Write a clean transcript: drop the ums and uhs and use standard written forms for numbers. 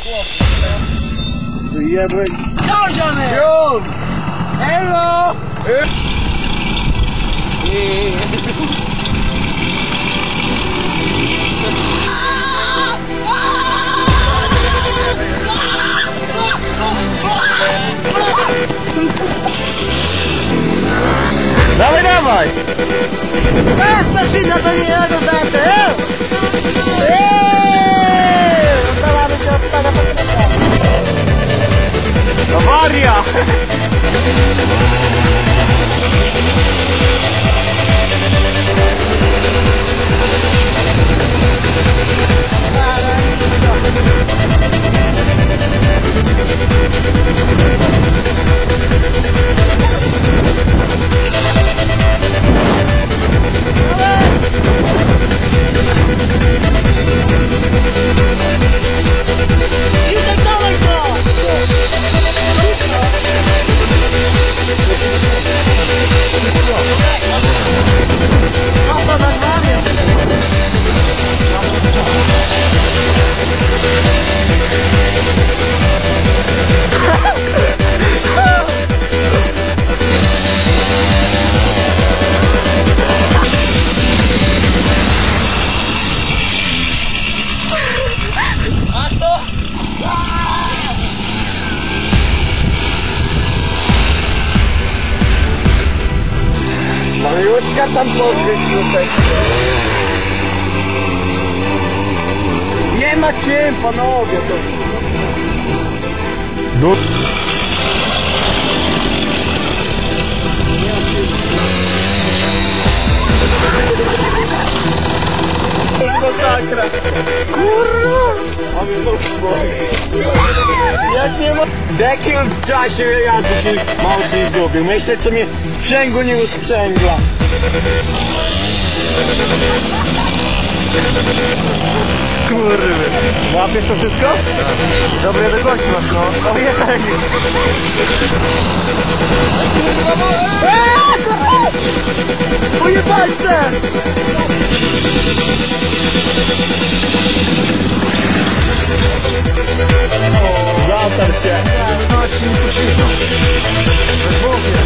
Wyjemy. Dążamy! Już! Elo! Dawaj, dawaj! Starczyna to nie ja do taty! Oddalamy się od pana Patryka! Awaria! Mariuszka tam pokryć tutaj. Nie ma czym, panowie, to... No. Masakra. Kurwa! Jak nie ma... W jakim czasie jazdy się mało się zgubił? Myślę, co mnie sprzęgło nie usprzęgla. Kurwy. Łapiesz to wszystko? Dobre odległości masz, no. Ojej. Moje palce! Zatarł się. No, ci nie puścił. We głowie.